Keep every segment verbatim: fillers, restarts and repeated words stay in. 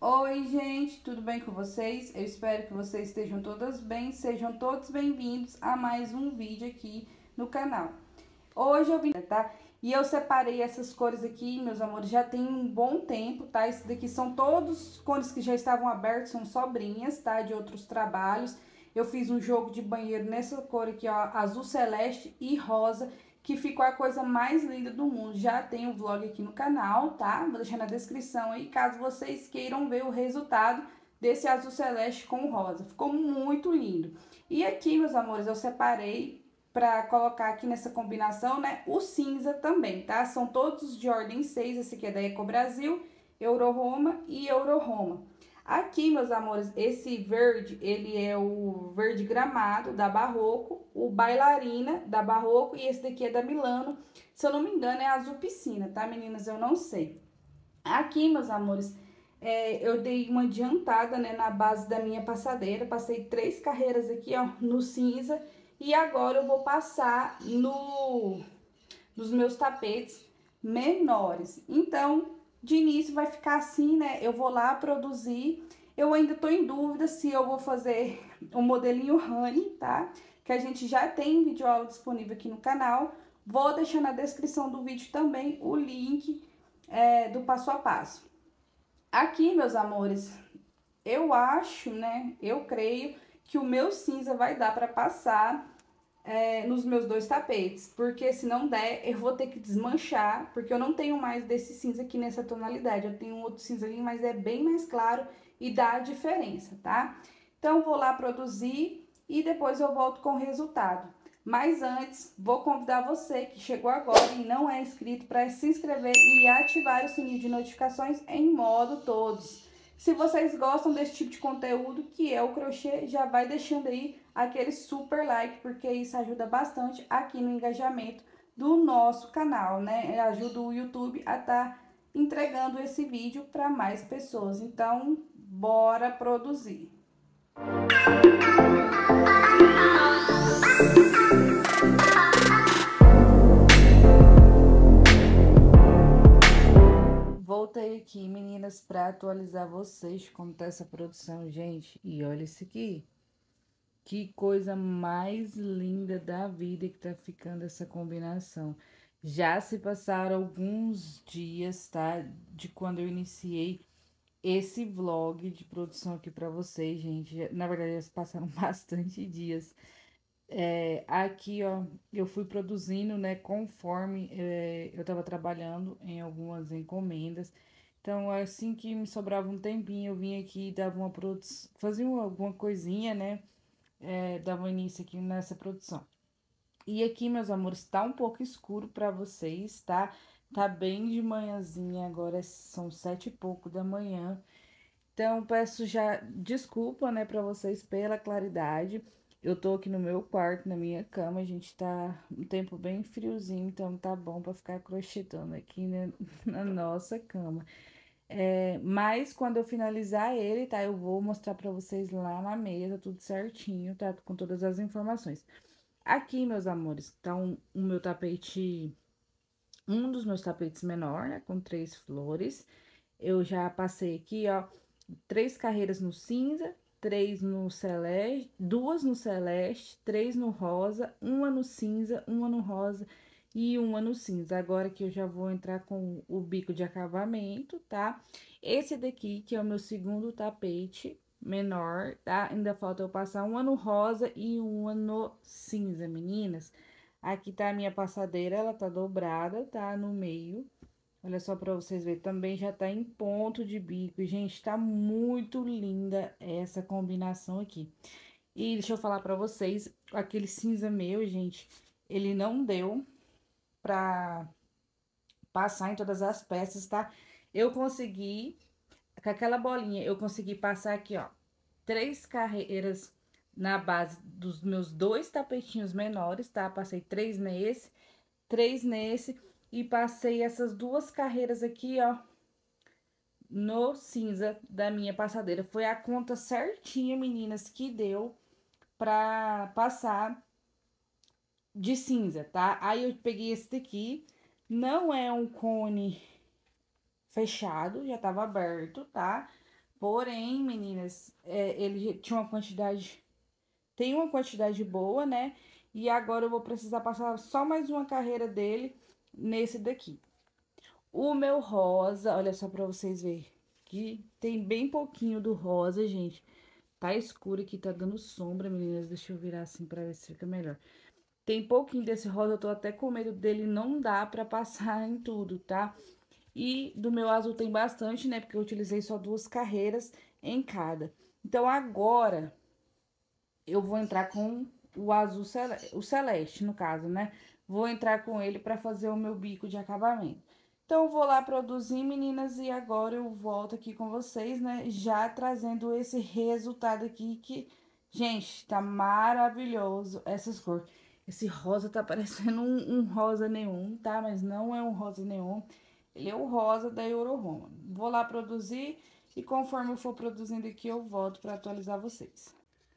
Oi, gente, tudo bem com vocês? Eu espero que vocês estejam todas bem, sejam todos bem-vindos a mais um vídeo aqui no canal. Hoje eu vim, tá? E eu separei essas cores aqui, meus amores, já tem um bom tempo, tá? Esses daqui são todos cores que já estavam abertas, são sobrinhas, tá? De outros trabalhos. Eu fiz um jogo de banheiro nessa cor aqui, ó, azul celeste e rosa, que ficou a coisa mais linda do mundo. Já tem o vlog aqui no canal, tá? Vou deixar na descrição aí, caso vocês queiram ver o resultado desse azul celeste com rosa. Ficou muito lindo. E aqui, meus amores, eu separei para colocar aqui nessa combinação, né, o cinza também, tá? São todos de ordem seis, esse aqui é da Eco Brasil, Euro Roma e Euro Roma. Aqui, meus amores, esse verde, ele é o verde gramado da Barroco, o bailarina da Barroco e esse daqui é da Milano. Se eu não me engano, é azul piscina, tá, meninas? Eu não sei. Aqui, meus amores, é, eu dei uma adiantada, né, na base da minha passadeira. Passei três carreiras aqui, ó, no cinza. E agora eu vou passar no, nos meus tapetes menores. Então, de início vai ficar assim, né? Eu vou lá produzir. Eu ainda tô em dúvida se eu vou fazer o modelinho Honey, tá? Que a gente já tem vídeo aula disponível aqui no canal. Vou deixar na descrição do vídeo também o link é, do passo a passo. Aqui, meus amores, eu acho, né? Eu creio que o meu cinza vai dar para passar é, nos meus dois tapetes, porque se não der, eu vou ter que desmanchar, porque eu não tenho mais desse cinza aqui nessa tonalidade. Eu tenho um outro cinza ali, mas é bem mais claro e dá a diferença, tá? Então, vou lá produzir e depois eu volto com o resultado. Mas antes, vou convidar você que chegou agora e não é inscrito para se inscrever e ativar o sininho de notificações em modo todos. Se vocês gostam desse tipo de conteúdo, que é o crochê, já vai deixando aí aquele super like, porque isso ajuda bastante aqui no engajamento do nosso canal, né? Ajuda o YouTube a estar tá entregando esse vídeo para mais pessoas. Então, bora produzir! Voltei aqui, meninas, para atualizar vocês como tá essa produção, gente. E olha isso aqui. Que coisa mais linda da vida que tá ficando essa combinação. Já se passaram alguns dias, tá? De quando eu iniciei esse vlog de produção aqui pra vocês, gente. Na verdade, já se passaram bastante dias. É, aqui, ó, eu fui produzindo, né, conforme é, eu tava trabalhando em algumas encomendas. Então, assim que me sobrava um tempinho, eu vinha aqui e dava uma produção, fazia alguma coisinha, né? É, dava início aqui nessa produção. E aqui, meus amores, tá um pouco escuro pra vocês, tá? Tá bem de manhãzinha, agora são sete e pouco da manhã. Então, peço já desculpa, né, pra vocês pela claridade. Eu tô aqui no meu quarto, na minha cama, a gente tá um tempo bem friozinho, então tá bom pra ficar crochetando aqui, né, na nossa cama. É, mas quando eu finalizar ele, tá? Eu vou mostrar pra vocês lá na mesa, tudo certinho, tá? Com todas as informações. Aqui, meus amores, tá um, o meu tapete, um dos meus tapetes menor, né? Com três flores. Eu já passei aqui, ó, três carreiras no cinza, três no celeste, duas no celeste, três no rosa, uma no cinza, uma no rosa e uma no cinza. Agora que eu já vou entrar com o bico de acabamento, tá? Esse daqui, que é o meu segundo tapete menor, tá? Ainda falta eu passar uma no rosa e uma no cinza, meninas. Aqui tá a minha passadeira, ela tá dobrada, tá? No meio. Olha só pra vocês verem, também já tá em ponto de bico. Gente, tá muito linda essa combinação aqui. E deixa eu falar pra vocês, aquele cinza meu, gente, ele não deu pra passar em todas as peças, tá? Eu consegui, com aquela bolinha, eu consegui passar aqui, ó, três carreiras na base dos meus dois tapetinhos menores, tá? Passei três nesse, três nesse e passei essas duas carreiras aqui, ó, no cinza da minha passadeira. Foi a conta certinha, meninas, que deu pra passar de cinza, tá? Aí eu peguei esse daqui, não é um cone fechado, já tava aberto, tá? Porém, meninas, é, ele tinha uma quantidade, tem uma quantidade boa, né? E agora eu vou precisar passar só mais uma carreira dele nesse daqui. O meu rosa, olha só pra vocês verem, que tem bem pouquinho do rosa, gente. Tá escuro aqui, tá dando sombra, meninas. Deixa eu virar assim pra ver se fica melhor. Tem pouquinho desse rosa, eu tô até com medo dele não dá pra passar em tudo, tá? E do meu azul tem bastante, né? Porque eu utilizei só duas carreiras em cada. Então, agora, eu vou entrar com o azul, cele... o celeste, no caso, né? Vou entrar com ele pra fazer o meu bico de acabamento. Então, eu vou lá produzir, meninas, e agora eu volto aqui com vocês, né? Já trazendo esse resultado aqui que, gente, tá maravilhoso essas cores. Esse rosa tá parecendo um, um rosa neon, tá? Mas não é um rosa neon. Ele é o rosa da Euroroma. Vou lá produzir e conforme eu for produzindo aqui, eu volto para atualizar vocês.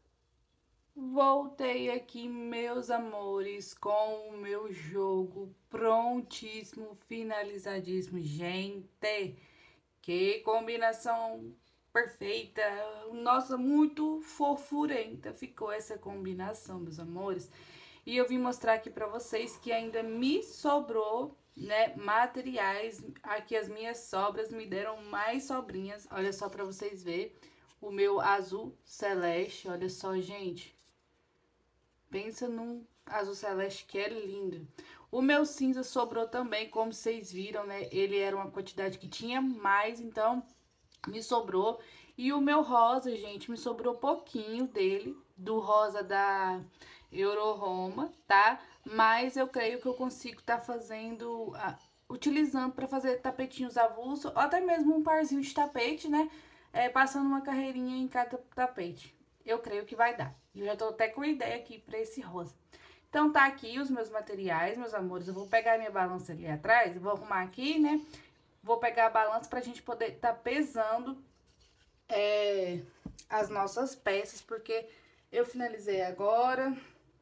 Voltei aqui, meus amores, com o meu jogo prontíssimo, finalizadíssimo. Gente, que combinação perfeita! Nossa, muito fofurenta ficou essa combinação, meus amores. E eu vim mostrar aqui pra vocês que ainda me sobrou, né, materiais. Aqui as minhas sobras me deram mais sobrinhas. Olha só pra vocês verem o meu azul celeste. Olha só, gente. Pensa num azul celeste que é lindo. O meu cinza sobrou também, como vocês viram, né? Ele era uma quantidade que tinha mais, então me sobrou. E o meu rosa, gente, me sobrou pouquinho dele, do rosa da Euroroma, tá? Mas eu creio que eu consigo estar tá fazendo, uh, utilizando para fazer tapetinhos avulsos, ou até mesmo um parzinho de tapete, né? É, passando uma carreirinha em cada tapete. Eu creio que vai dar. Eu já tô até com ideia aqui para esse rosa. Então, tá aqui os meus materiais, meus amores. Eu vou pegar minha balança ali atrás, vou arrumar aqui, né? Vou pegar a balança pra gente poder estar tá pesando é, as nossas peças, porque eu finalizei agora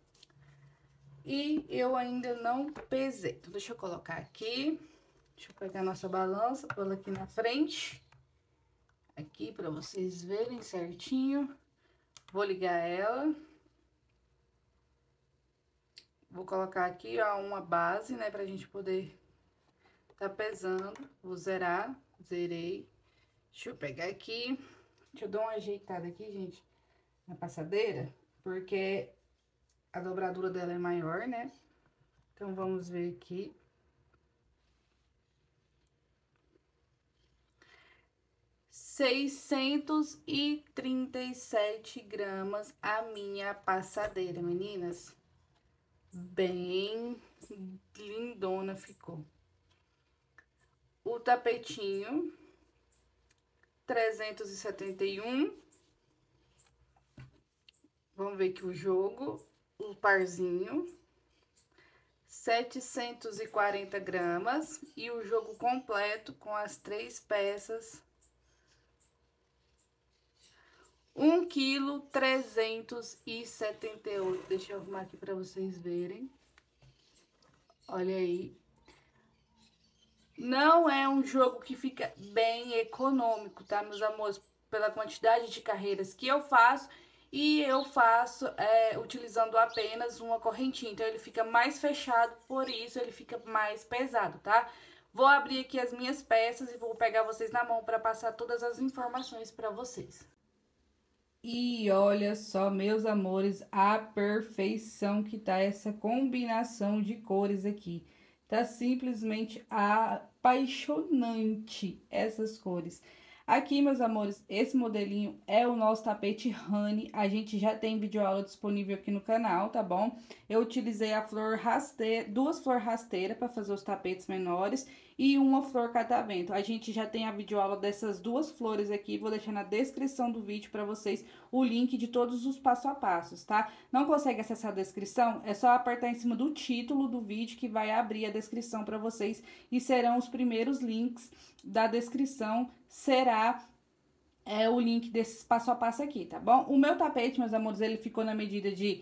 e eu ainda não pesei. Então, deixa eu colocar aqui. Deixa eu pegar a nossa balança, pôr ela aqui na frente. Aqui, pra vocês verem certinho. Vou ligar ela. Vou colocar aqui, ó, uma base, né, pra gente poder tá pesando. Vou zerar, zerei. Deixa eu pegar aqui. Deixa eu dar uma ajeitada aqui, gente, na passadeira, porque a dobradura dela é maior, né? Então, vamos ver aqui. seiscentos e trinta e sete gramas a minha passadeira, meninas. Bem lindona ficou. O tapetinho, trezentos e setenta e um. Vamos ver aqui o jogo, o parzinho, setecentos e quarenta gramas. E o jogo completo com as três peças, um quilo trezentos e setenta e oito. Deixa eu arrumar aqui para vocês verem. Olha aí. Não é um jogo que fica bem econômico, tá, meus amores? Pela quantidade de carreiras que eu faço. E eu faço é, utilizando apenas uma correntinha. Então, ele fica mais fechado, por isso ele fica mais pesado, tá? Vou abrir aqui as minhas peças e vou pegar vocês na mão para passar todas as informações para vocês. E olha só, meus amores, a perfeição que tá essa combinação de cores aqui. Tá simplesmente apaixonante essas cores. Aqui, meus amores, esse modelinho é o nosso tapete Honey. A gente já tem videoaula disponível aqui no canal, tá bom? Eu utilizei a flor rasteira, duas flores rasteiras para fazer os tapetes menores e uma flor catavento. A gente já tem a videoaula dessas duas flores aqui, vou deixar na descrição do vídeo para vocês o link de todos os passo a passos, tá? Não consegue acessar a descrição? É só apertar em cima do título do vídeo que vai abrir a descrição para vocês e serão os primeiros links da descrição, será é, o link desses passo a passo aqui, tá bom? O meu tapete, meus amores, ele ficou na medida de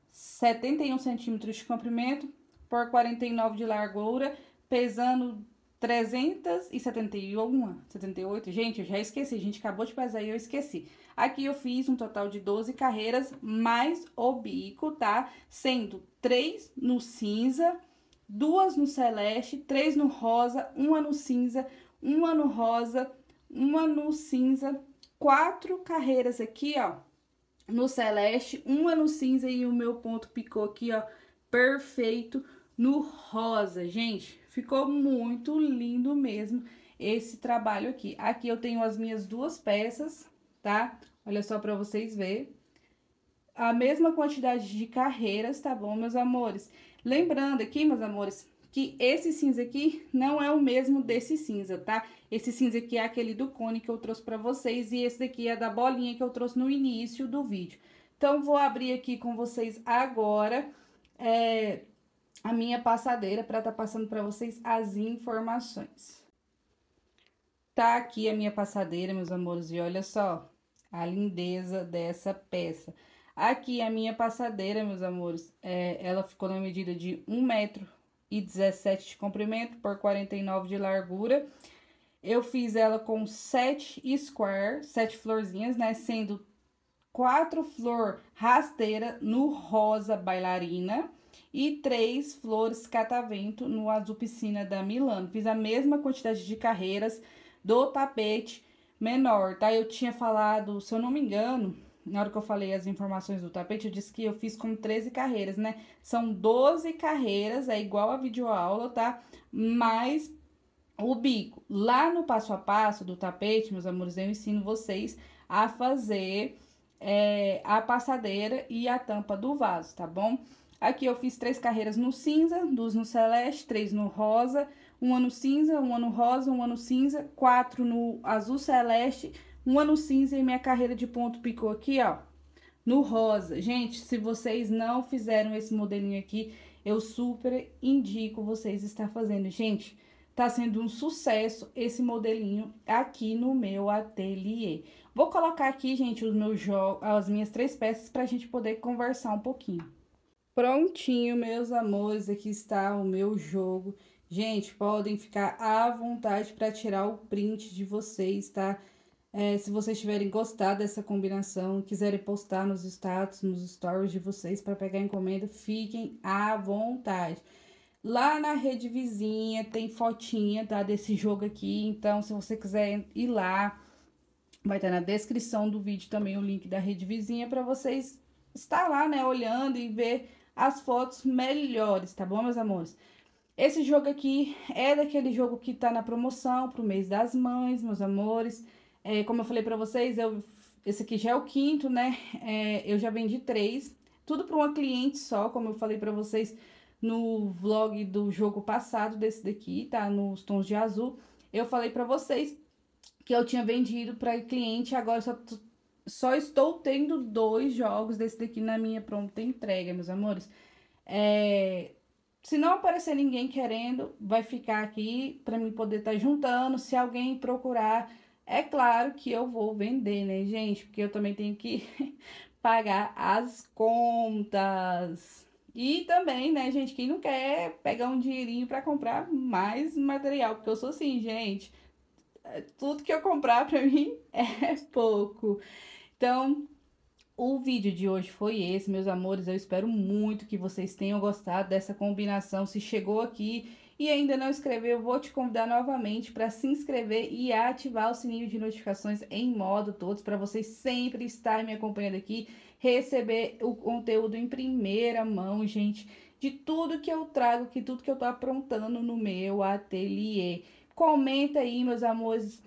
setenta e um centímetros de comprimento por quarenta e nove de largura, pesando trezentos e setenta e um, setenta e oito, gente, eu já esqueci, a gente acabou de pesar e eu esqueci. Aqui eu fiz um total de doze carreiras, mais o bico, tá? Sendo três no cinza, duas no celeste, três no rosa, uma no cinza, uma no rosa, uma no cinza, quatro carreiras aqui, ó, no celeste, uma no cinza e o meu ponto picou aqui, ó, perfeito no rosa, gente. Ficou muito lindo mesmo esse trabalho aqui. Aqui eu tenho as minhas duas peças, tá? Olha só pra vocês verem. A mesma quantidade de carreiras, tá bom, meus amores? Lembrando aqui, meus amores, que esse cinza aqui não é o mesmo desse cinza, tá? Esse cinza aqui é aquele do cone que eu trouxe pra vocês e esse daqui é da bolinha que eu trouxe no início do vídeo. Então, vou abrir aqui com vocês agora é, a minha passadeira pra tá passando pra vocês as informações. Tá aqui a minha passadeira, meus amores, e olha só a lindeza dessa peça. Aqui a minha passadeira, meus amores, é, ela ficou na medida de um metro e dezessete de comprimento por quarenta e nove de largura. Eu fiz ela com sete square, sete florzinhas, né? Sendo quatro flor rasteira no rosa bailarina e três flores catavento no azul piscina da Milano. Fiz a mesma quantidade de carreiras do tapete menor, tá? Eu tinha falado, se eu não me engano, na hora que eu falei as informações do tapete, eu disse que eu fiz com treze carreiras, né? São doze carreiras, é igual a videoaula, tá? Mais o bico. Lá no passo a passo do tapete, meus amores, eu ensino vocês a fazer é, a passadeira e a tampa do vaso, tá bom? Aqui eu fiz três carreiras no cinza, duas no celeste, três no rosa, uma no cinza, uma no rosa, uma no cinza, quatro no azul celeste, uma no cinza e minha carreira de ponto picou aqui, ó, no rosa. Gente, se vocês não fizeram esse modelinho aqui, eu super indico vocês estar fazendo. Gente, tá sendo um sucesso esse modelinho aqui no meu ateliê. Vou colocar aqui, gente, os meus jogos, as minhas três peças pra gente poder conversar um pouquinho. Prontinho, meus amores, aqui está o meu jogo. Gente, podem ficar à vontade para tirar o print de vocês, tá? É, se vocês tiverem gostado dessa combinação, quiserem postar nos status, nos stories de vocês para pegar encomenda, fiquem à vontade. Lá na rede vizinha tem fotinha, tá? Desse jogo aqui, então se você quiser ir lá, vai estar na descrição do vídeo também o link da rede vizinha para vocês estar lá, né, olhando e ver as fotos melhores, tá bom, meus amores? Esse jogo aqui é daquele jogo que tá na promoção pro mês das mães, meus amores. É, como eu falei pra vocês, eu, esse aqui já é o quinto, né? É, eu já vendi três, tudo pra uma cliente só, como eu falei pra vocês no vlog do jogo passado desse daqui, tá? Nos tons de azul. Eu falei pra vocês que eu tinha vendido pra cliente, agora só... Só estou tendo dois jogos desse daqui na minha pronta entrega, meus amores. É, se não aparecer ninguém querendo, vai ficar aqui para mim poder estar tá juntando. Se alguém procurar, é claro que eu vou vender, né, gente? Porque eu também tenho que pagar as contas. E também, né, gente, quem não quer pegar um dinheirinho para comprar mais material, porque eu sou assim, gente. Tudo que eu comprar para mim é pouco. Então, o vídeo de hoje foi esse, meus amores. Eu espero muito que vocês tenham gostado dessa combinação. Se chegou aqui e ainda não inscreveu, eu vou te convidar novamente para se inscrever e ativar o sininho de notificações em modo todos, para vocês sempre estarem me acompanhando aqui, receber o conteúdo em primeira mão, gente, de tudo que eu trago, que tudo que eu tô aprontando no meu ateliê. Comenta aí, meus amores,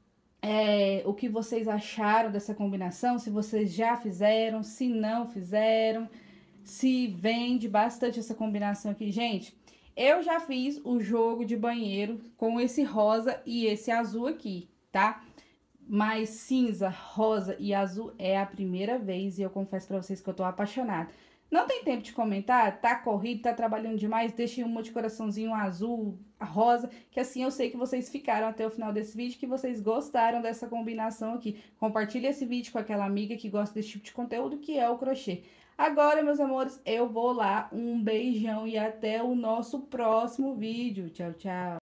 É, o que vocês acharam dessa combinação, se vocês já fizeram, se não fizeram, se vende bastante essa combinação aqui. Gente, eu já fiz o jogo de banheiro com esse rosa e esse azul aqui, tá? Mas cinza, rosa e azul é a primeira vez e eu confesso pra vocês que eu tô apaixonada. Não tem tempo de comentar? Tá corrido, tá trabalhando demais? Deixem um de coraçãozinho azul, rosa, que assim eu sei que vocês ficaram até o final desse vídeo, que vocês gostaram dessa combinação aqui. Compartilhe esse vídeo com aquela amiga que gosta desse tipo de conteúdo, que é o crochê. Agora, meus amores, eu vou lá. Um beijão e até o nosso próximo vídeo. Tchau, tchau.